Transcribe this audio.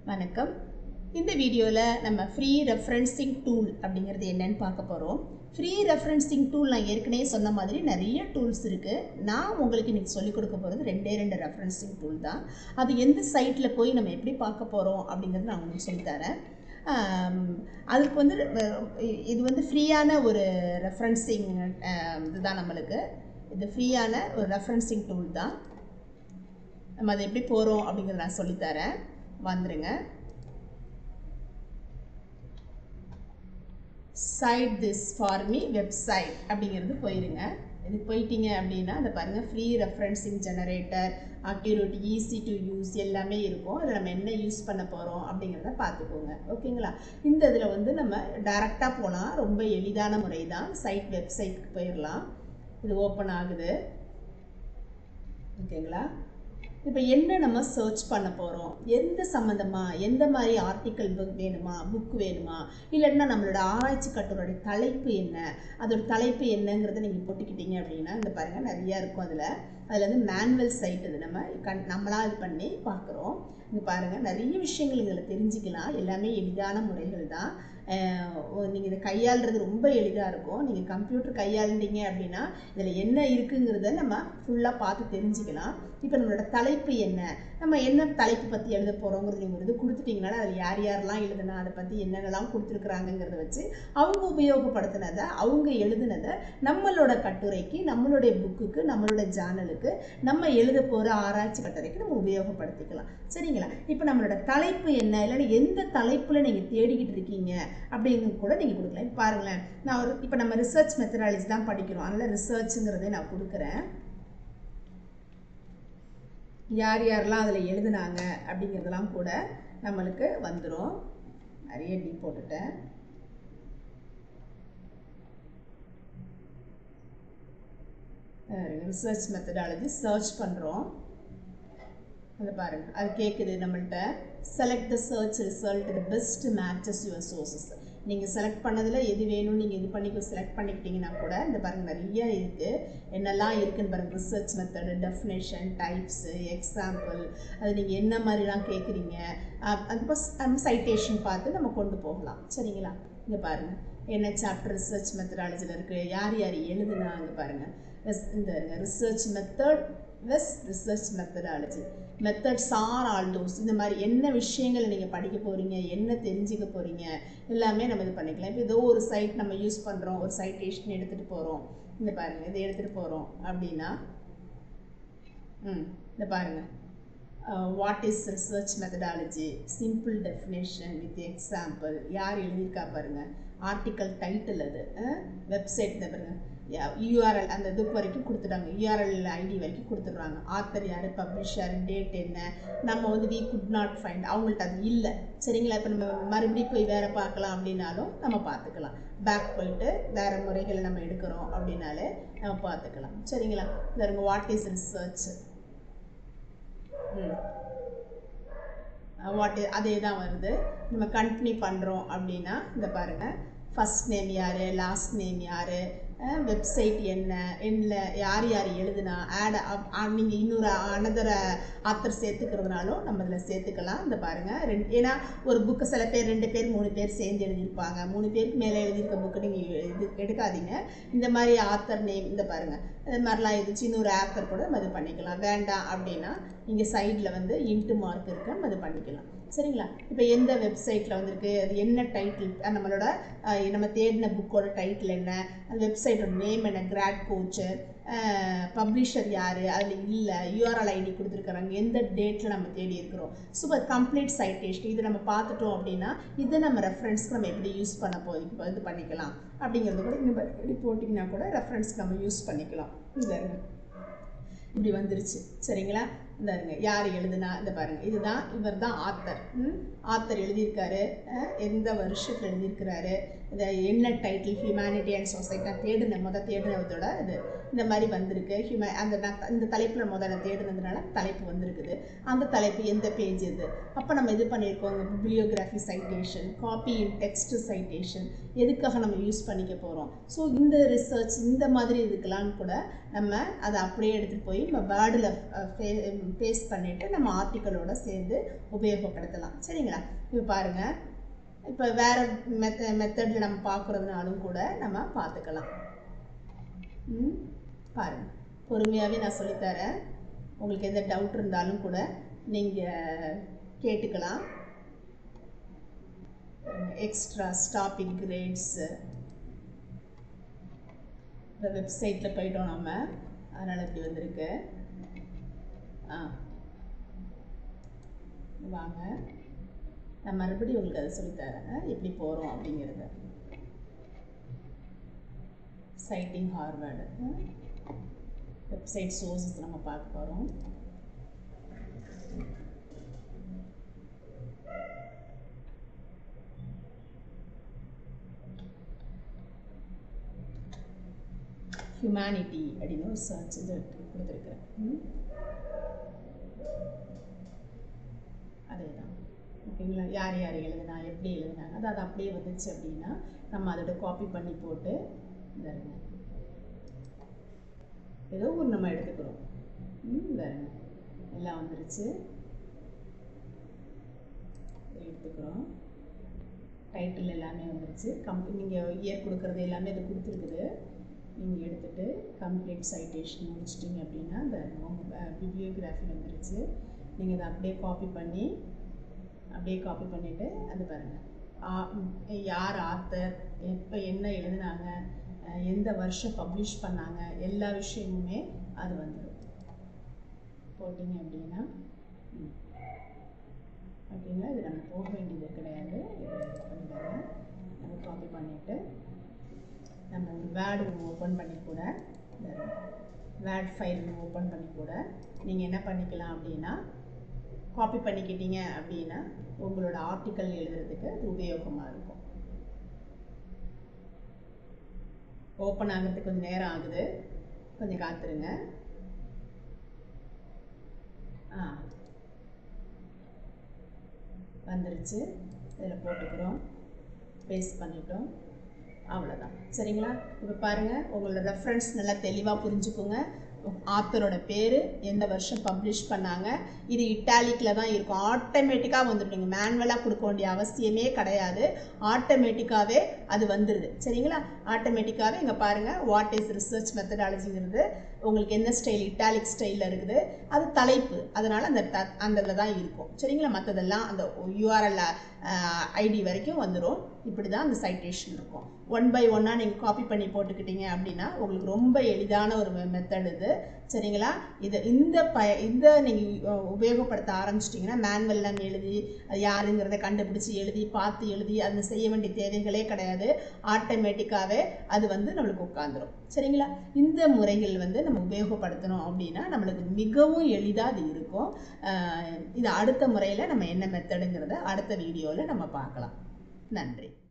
வணக்கம். இந்த வீடியோவில் நம்ம ஃப்ரீ ரெஃபரன்சிங் டூல் அப்படிங்கிறது என்னன்னு பார்க்க போகிறோம். ஃப்ரீ ரெஃபரன்சிங் டூல் நான் ஏற்கனவே சொன்ன மாதிரி நிறைய டூல்ஸ் இருக்குது. நான் உங்களுக்கு இன்றைக்கி சொல்லிக் கொடுக்க போகிறது ரெண்டு ரெஃபரன்சிங் டூல் தான். அது எந்த சைட்டில் போய் நம்ம எப்படி பார்க்க போகிறோம் அப்படிங்கிறது நான் உங்களுக்கு சொல்லித்தரேன். அதுக்கு இது ஃப்ரீயான ஒரு ரெஃபரன்சிங் இதுதான். நம்மளுக்கு இது ஃப்ரீயான ஒரு ரெஃபரன்சிங் டூல் தான். நம்ம அதை எப்படி போகிறோம் அப்படிங்கிறத நான் சொல்லித்தரேன். வந்துருங்க. Cite this for me website அப்படிங்கிறது போயிருங்க. இதுக்கு போயிட்டீங்க அப்படின்னா அதை பாருங்கள், free referencing generator, accurate, easy to use எல்லாமே இருக்கும். அதில் நம்ம என்ன யூஸ் பண்ண போகிறோம் அப்படிங்கிறத பார்த்துக்கோங்க. ஓகேங்களா? இந்த இதில் நம்ம டைரெக்டாக போனால் ரொம்ப எளிதான முறை தான். சைட் வெப்சைட்டுக்கு போயிடலாம். இது ஓப்பன் ஆகுது. ஓகேங்களா? இப்போ என்ன நம்ம சர்ச் பண்ண போகிறோம், எந்த சம்மந்தமாக, எந்த மாதிரி ஆர்டிக்கல் புக் வேணுமா, இல்லைன்னா நம்மளோட ஆராய்ச்சி கட்டுரையோட தலைப்பு என்ன, அதோட தலைப்பு என்னங்கிறத நீங்கள் போட்டுக்கிட்டீங்க அப்படின்னா இந்த பாருங்கள் நிறையா இருக்கும். அதில் மேனுவல் சைட் இது நம்மளாக இது பண்ணி பார்க்குறோம். இங்கே பாருங்கள் நிறைய விஷயங்கள் இதில் தெரிஞ்சுக்கலாம். எல்லாமே எளிதான முறைகள் தான். நீங்கள் இதை கையாளுறது ரொம்ப எளிதாக இருக்கும். நீங்கள் கம்ப்யூட்டர் கையாளுறீங்க அப்படின்னா இதில் என்ன இருக்குங்கிறத நம்ம ஃபுல்லாக பார்த்து தெரிஞ்சுக்கலாம். இப்போ நம்மளோட தலைப்பு என்ன, நம்ம என்ன தலைப்பு பற்றி எழுத போகிறோங்கிறது நீங்கள் இது கொடுத்துட்டிங்கன்னா அதில் யார் யாரெல்லாம் எழுதுனா, அதை பற்றி என்னென்னலாம் கொடுத்துருக்குறாங்கிறத வச்சு அவங்க உபயோகப்படுத்தினதை, அவங்க எழுதுனதை நம்மளோட கட்டுரைக்கு, நம்மளுடைய புக்குக்கு, நம்மளோட ஜேர்னலுக்கு, நம்ம எழுத போகிற ஆராய்ச்சி கட்டுரைக்கு நம்ம உபயோகப்படுத்திக்கலாம். சரிங்களா? இப்போ நம்மளோட தலைப்பு என்ன, இல்லைன்னா எந்த தலைப்பில் நீங்கள் தேடிக்கிட்டு இருக்கீங்க அப்படிங்கிறது கூட நீங்கள் கொடுக்கலாம். இப்போ பாருங்களேன், நான் இப்போ நம்ம ரிசர்ச் மெத்தடாலஜி தான் படிக்கிறோம். அதனால் ரிசர்ச்சுங்கிறதே நான் கொடுக்குறேன். யார் யாரெல்லாம் அதில் எழுதுனாங்க அப்படிங்கிறதெல்லாம் கூட நம்மளுக்கு வந்துடும். நிறைய டி போட்டுட்டேன். ரிசர்ச் மெத்தடாலஜி சர்ச் பண்ணுறோம். அதை பாருங்கள், அது கேட்குது நம்மள்கிட்ட. Select the search result the best matches your sources. நீங்கள் செலக்ட் பண்ணதில் எது வேணும்னு நீங்கள் இது பண்ணி செலக்ட் பண்ணிக்கிட்டிங்கன்னா கூட இந்த பாருங்கள் நிறைய இருக்குது. என்னெல்லாம் இருக்குதுன்னு பாருங்கள். Research method, definition, types, example, அது நீங்கள் என்ன மாதிரிலாம் கேட்குறீங்க, அது சைட்டேஷன் பார்த்து நம்ம கொண்டு போகலாம். சரிங்களா? இங்கே பாருங்கள் என்ன சாப்டர் ரிசர்ச் மெத்தடாலஜியில் இருக்குது, யார் யார் எழுதுனா. அங்கே பாருங்கள் இந்த research method research methodology, methods are all those. இந்த மாதிரி என்ன விஷயங்கள் நீங்கள் படிக்க போகிறீங்க, என்ன தெரிஞ்சுக்க போகிறீங்க எல்லாமே நம்ம இது பண்ணிக்கலாம். இப்போ ஏதோ ஒரு சைட் நம்ம யூஸ் பண்ணுறோம், ஒரு சைட்டேஷன் எடுத்துகிட்டு போகிறோம். இந்த பாருங்கள், இதை எடுத்துகிட்டு போகிறோம் அப்படின்னா இந்த பாருங்கள், what is research methodology, simple definition with example, யார் எழுதியிருக்கா பாருங்கள், ஆர்டிக்கல் டைட்டில், அது வெப்சைட் பாருங்கள், யூஆர்எல் அந்த இது வரைக்கும் கொடுத்துட்டாங்க. யூஆர்எல் ஐடி வரைக்கும் கொடுத்துட்றாங்க. ஆத்தர் யார், பப்ளிஷர், டேட் என்ன, நம்ம வி குட் நாட் ஃபைண்ட், அவங்கள்ட்ட அது இல்லை. சரிங்களா? இப்போ நம்ம மறுபடியும் போய் வேறு பார்க்கலாம் அப்படின்னாலும் நம்ம பார்த்துக்கலாம். பேக் போயிட்டு வேறு முறைகளை நம்ம எடுக்கிறோம் அப்படின்னாலே நம்ம பார்த்துக்கலாம். சரிங்களா? இந்த வாட் இஸ் ரிசர்ச், அதே தான் வருது. நம்ம கண்டினியூ பண்ணுறோம் அப்படின்னா இந்த பாருங்கள், ஃபஸ்ட் நேம் யார், லாஸ்ட் நேம் யார், வெப்சைட் என்ன, யார் யார் எழுதுனா, நீங்கள் இன்னொரு அனதர் ஆத்தர் சேர்த்துக்கிறதுனாலும் நம்ம இதில் சேர்த்துக்கலாம். இந்த பாருங்கள் ஏன்னா ஒரு புக்கு சில பேர் 2 பேர் 3 பேர் சேர்ந்து எழுதியிருப்பாங்க. 3 பேருக்கு மேலே எழுதியிருக்க புக்கு நீங்கள் இது எடுக்காதீங்க. இந்த மாதிரி ஆத்தர் நேம் இந்த பாருங்கள், இது மாதிரிலாம் எழுதிச்சு இன்னொரு ஆத்தர் கூட நம்ம இது பண்ணிக்கலாம். வேண்டாம் அப்படின்னா இங்கே சைடில் இன்ட்டு மார்க் இருக்கு, நம்ம இது பண்ணிக்கலாம். சரிங்களா? இப்போ எந்த வெப்சைட்டில் வந்திருக்கு, அது என்ன டைட்டில், நம்மளோட நம்ம தேடின புக்கோட டைட்டில் என்ன, அந்த வெப்சைட்டோட நேம் என்ன, கிராட் கோச்சு, பப்ளிஷர் யார், அதில் இல்லை, யூஆர்எல் ஐடி கொடுத்துருக்குறாங்க, எந்த டேட்டில் நம்ம தேடி இருக்கிறோம். ஸோ கம்ப்ளீட் சைட்டேஷன் இது நம்ம பார்த்துட்டோம் அப்படின்னா இதை நம்ம ரெஃபரன்ஸ்க்கு நம்ம எப்படி யூஸ் பண்ண இப்போ இது பண்ணிக்கலாம் அப்படிங்கிறது கூட இன்னும் எப்படி போட்டிங்கன்னா கூட ரெஃபரன்ஸ்க்கு நம்ம யூஸ் பண்ணிக்கலாம். இதில் இப்படி வந்துருச்சு. சரிங்களா? இந்த யார் எழுதுனா, இந்த பாருங்கள், இதுதான் இவர் தான் ஆத்தர் எழுதியிருக்காரு, எந்த வருஷத்தில் எழுதியிருக்கிறாரு, இதை என்ன டைட்டில், ஹியூமனிட்டி அண்ட் சொசைட்டி, நான் தேடினதோட இது இந்த மாதிரி வந்திருக்கு. இந்த தலைப்பில் முதல்ல தேடினதுனால தலைப்பு வந்திருக்குது. அந்த தலைப்பு எந்த பேஜ் இது, அப்போ நம்ம இது பண்ணியிருக்கோம். Bibliography citation, copy in text citation, எதுக்காக நம்ம யூஸ் பண்ணிக்க போகிறோம். ஸோ இந்த ரிசர்ச் இந்த மாதிரி இதுக்கெல்லாம் கூட நம்ம அதை அப்படியே எடுத்துகிட்டு போய் நம்ம வேர்டில் பேஸ்ட் பண்ணிவிட்டு நம்ம ஆர்டிக்கலோட சேர்ந்து உபயோகப்படுத்தலாம். சரிங்களா? இப்போ பாருங்கள், இப்போ வேறு மெத்தடில் நம்ம பார்க்குறதுனாலும் கூட நம்ம பார்த்துக்கலாம். பாருங்கள், பொறுமையாகவே நான் சொல்லித்தரேன். உங்களுக்கு எந்த டவுட் இருந்தாலும் கூட நீங்கள் கேட்டுக்கலாம். எக்ஸ்ட்ரா டாபிக் கிரேட்ஸு இந்த வெப்சைட்டில் போயிட்டோம் நம்ம, அதனால் இப்படி வந்திருக்கு. வாங்க, நான் மறுபடியும் உங்களுக்கு அதை சொல்லித்தரேன் எப்படி போகிறோம் அப்படிங்கிறத. சைட்டிங் ஹார்வர்டு வெப்சைட் சோர்ஸஸ் நம்ம பார்க்க போகிறோம். ஹியூமனிட்டி அப்படின்னு ஒரு சர்ச் இது கொடுத்துருக்குறேன். அதே தான், ஓகேங்களா? யார் யார் எழுதுனா, எப்படி எழுதுனாங்க, அது அப்படியே வந்துச்சு அப்படின்னா நம்ம அதோட காப்பி பண்ணி போட்டு ஏதோ ஒரு நம்ம எடுத்துக்கிறோம். எல்லாம் வந்துருச்சு, எடுத்துக்கிறோம். டைட்டில் எல்லாமே வந்துருச்சு. நீங்கள் இயர் கொடுக்குறது எல்லாமே இது கொடுத்துருக்குது. நீங்கள் எடுத்துகிட்டு கம்ப்ளீட் சைட்டேஷன் முடிச்சிட்டிங்க அப்படின்னா இந்த பிப்ளியோகிராஃபி வந்துருச்சு. நீங்கள் அதை அப்படியே காப்பி பண்ணிவிட்டு அது பாருங்கள், யார் ஆத்தர், எப்போ என்ன எழுதுனாங்க, எந்த வருஷம் பப்ளிஷ் பண்ணாங்க, எல்லா விஷயமுமே அது வந்துடும். போட்டிங்க அப்படின்னா ஓகேங்களா? இது நம்ம போக வேண்டியது கிடையாது. இது பண்ணிடுங்க. நம்ம காப்பி பண்ணிவிட்டு நம்ம வேர்டு ஓப்பன் பண்ணி கூட, வேர்ட் ஃபைல் ஓப்பன் பண்ணி கூட நீங்கள் என்ன பண்ணிக்கலாம் அப்படின்னா, காப்பி பண்ணிக்கிட்டீங்க அப்படின்னா உங்களோட ஆர்டிக்கல் எழுதுறதுக்கு அது உபயோகமாக இருக்கும். ஓப்பன் ஆகிறதுக்கு கொஞ்சம் நேரம் ஆகுது, கொஞ்சம் காத்துருங்க. வந்துருச்சு, இதில் போட்டுக்கிறோம், பேஸ்ட் பண்ணிட்டோம், அவ்வளோதான். சரிங்களா? இப்போ பாருங்கள், உங்களோட ரெஃபரன்ஸ் நல்லா தெளிவாக புரிஞ்சுக்குங்க. ஆத்தரோட பேர், எந்த வருஷம் பப்ளிஷ் பண்ணாங்க, இது இட்டாலிக்கில் தான் இருக்கும். ஆட்டோமேட்டிக்காக வந்துடும். நீங்கள் மேனுவலாக கொடுக்க வேண்டிய அவசியமே கிடையாது, ஆட்டோமேட்டிக்காகவே அது வந்துடுது. சரிங்களா? ஆட்டோமேட்டிக்காகவே இங்கே பாருங்கள், வாட் இஸ் ரிசர்ச் மெத்தடாலஜிங்கிறது உங்களுக்கு என்ன ஸ்டைல், இட்டாலிக் ஸ்டைலில் இருக்குது. அது தலைப்பு, அதனால் அந்த இதில் தான் இருக்கும். சரிங்களா? மற்றதெல்லாம் அந்த URL ஐடி வரைக்கும் வந்துடும். இப்படி தான் அந்த சைட்டேஷன் இருக்கும். 1 by 1 நீங்கள் காப்பி பண்ணி போட்டுக்கிட்டீங்க அப்படின்னா உங்களுக்கு ரொம்ப எளிதான ஒரு மெத்தட் இது. சரிங்களா? இந்த நீங்கள் உபயோகப்படுத்த ஆரம்பிச்சிட்டிங்கன்னா மேனுவல்லாம் எழுதி அது யாருங்கிறத கண்டுபிடிச்சி பார்த்து எழுதி அது செய்ய வேண்டிய தேவைகளே கிடையாது. ஆட்டோமேட்டிக்காகவே அது நம்மளுக்கு உட்காந்துரும். சரிங்களா? இந்த முறைகள் நம்ம உபயோகப்படுத்தணும் அப்படின்னா நம்மளுக்கு மிகவும் எளிதாக அது இருக்கும். இது அடுத்த முறையில் நம்ம என்ன மெத்தடுங்கிறத அடுத்த வீடியோவில் நம்ம பார்க்கலாம். நன்றி.